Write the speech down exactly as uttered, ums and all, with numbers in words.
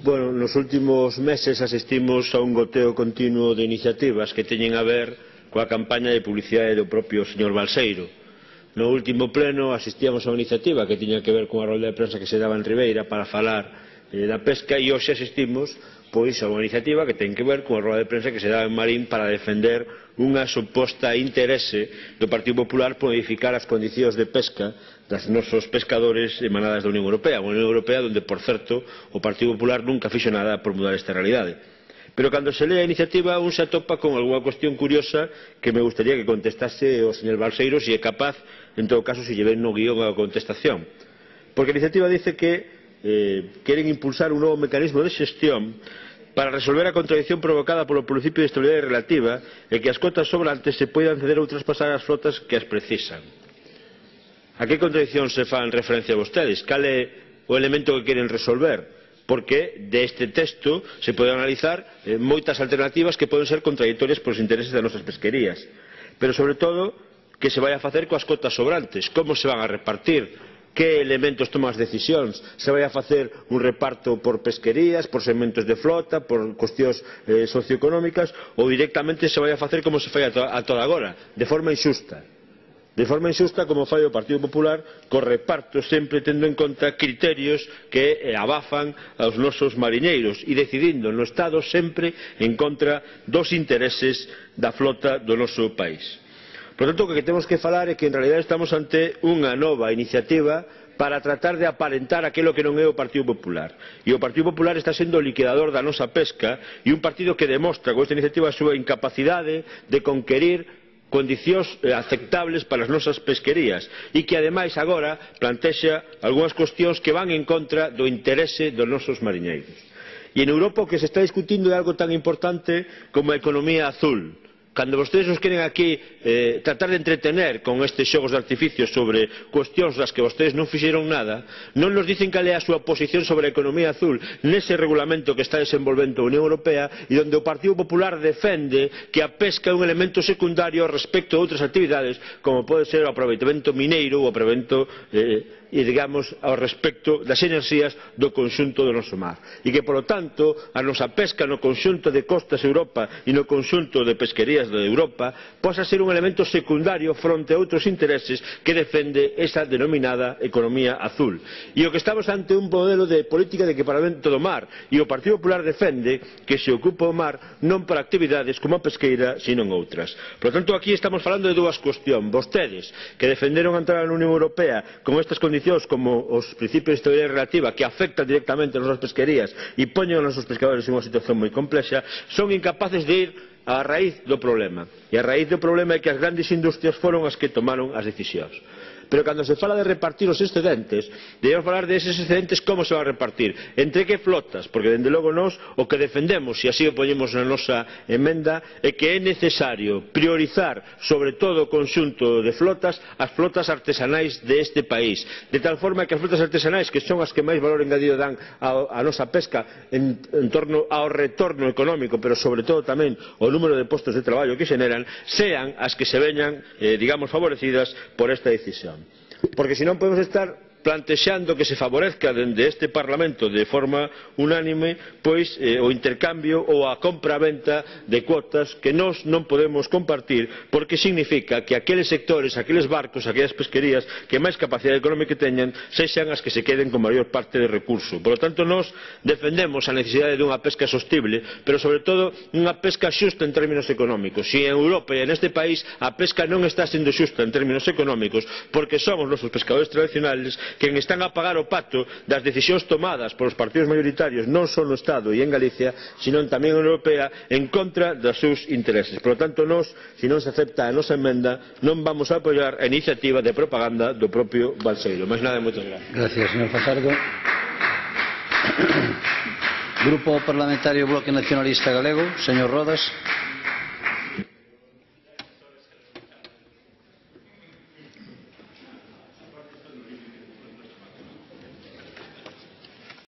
Bueno, nos últimos meses asistimos a un goteo continuo de iniciativas que teñen a ver coa campaña de publicidade do propio señor Balseiro. No último pleno asistíamos a unha iniciativa que tiña que ver con a rolda de prensa que se daba en Ribeira para falar eh, da pesca, e hoxe asistimos pois a unha iniciativa que ten que ver con a rolda de prensa que se daba en Marín para defender unha suposta interese do Partido Popular por modificar as condicións de pesca das nosos pescadores emanadas da Unión Europea, unha Unión Europea onde, por certo, o Partido Popular nunca fixo nada por mudar esta realidade. Pero cando se lee a iniciativa un se atopa con algunha cuestión curiosa que me gustaría que contestase o señor Balseiro, se é capaz, en todo caso, se lle ven no guión a contestación. Porque a iniciativa dice que eh, queren impulsar un novo mecanismo de xestión para resolver a contradición provocada polo principio de estabilidade relativa e que as cotas sobrantes se poidan ceder ou traspasar ás flotas que as precisan. A que contradición se fan referencia a vostedes? Cal é o elemento que queren resolver? Porque deste texto se poden analizar eh, moitas alternativas que poden ser contradictorias polos intereses das nosas pesquerías. Pero, sobre todo, que se vai a facer coas cotas sobrantes? Como se van a repartir? Que elementos toman as decisións? Se vai a facer un reparto por pesquerías, por segmentos de flota, por cuestións eh, socioeconómicas, ou directamente se vai a facer como se fai a, to a toda agora, de forma injusta? De forma injusta como fai o Partido Popular, co reparto sempre tendo en conta criterios que eh, abafan aos nosos mariñeiros e decidindo no Estado sempre en contra dos intereses da flota do noso país. Por tanto, o que temos que falar é que en realidad estamos ante unha nova iniciativa para tratar de aparentar aquilo que non é o Partido Popular. E o Partido Popular está sendo o liquidador da nosa pesca e un partido que demostra con esta iniciativa a súa incapacidade de conquerir condicións aceptables para as nosas pesquerías e que ademais agora plantexa algunhas cuestións que van en contra do interese dos nosos mariñeiros. E en Europa o que se está discutindo é algo tan importante como a economía azul. Cando vostedes nos queren aquí eh, tratar de entretener con estes xogos de artificio sobre cuestións das que vostedes non fixeron nada, non nos dicen cal é a súa posición sobre a economía azul nese regulamento que está desenvolvendo a Unión Europea e onde o Partido Popular defende que a pesca é un elemento secundario respecto a outras actividades como pode ser o aproveitamento mineiro ou o aproveitamento eh, e, digamos, ao respecto das enerxías do conxunto do noso mar. E que, polo tanto, a nosa pesca no conxunto de costas Europa e no conxunto de pesquerías de Europa posa ser un elemento secundario fronte a outros intereses que defende esa denominada economía azul. E o que estamos ante un modelo de política de equiparamento do mar e o Partido Popular defende que se ocupa o mar non para actividades como a pesqueira, sino en outras. Por tanto, aquí estamos falando de dúas cuestións. Vostedes, que defenderon entrar na Unión Europea con estas condicións como os principios de estabilidade relativa que afectan directamente as nosas pesquerías e poñen os nosos pescadores en unha situación moi complexa, son incapaces de ir á raíz do problema. E a raíz do problema é que as grandes industrias foron as que tomaron as decisións. Pero cando se fala de repartir os excedentes, debemos falar de eses excedentes como se van a repartir, entre que flotas, porque dende logo nós o que defendemos, e así o poñemos na nosa emenda, é que é necesario priorizar sobre todo o conxunto de flotas as flotas artesanais deste país, de tal forma que as flotas artesanais, que son as que máis valor engadido dan a, a nosa pesca en, en torno ao retorno económico, pero sobre todo tamén o número de postos de traballo que xeneran, sean as que se veñan, eh, digamos, favorecidas por esta decisión. Porque se non podemos estar plantexando que se favorezca dende este Parlamento de forma unánime pois eh, o intercambio ou a compra-venta de cuotas que nós non podemos compartir, porque significa que aqueles sectores, aqueles barcos, aquelas pesquerías que máis capacidade económica teñan sexan as que se queden con maior parte de recurso. Por lo tanto, nós defendemos a necesidade dunha pesca sostible, pero sobre todo unha pesca xusta en términos económicos. Se en Europa e neste país a pesca non está sendo xusta en términos económicos, porque somos nosos pescadores tradicionales quen están a pagar o pato das decisións tomadas polos partidos maioritarios non só no Estado e en Galicia, sino tamén en Europea en contra dos seus intereses. Por lo tanto, nós, se non se acepta a nosa emenda, non vamos a apoiar a iniciativa de propaganda do propio Balseiro. Mais nada, moitas gracias. Gracias, señor Fajardo. Grupo Parlamentario Bloque Nacionalista Galego, señor Rodas.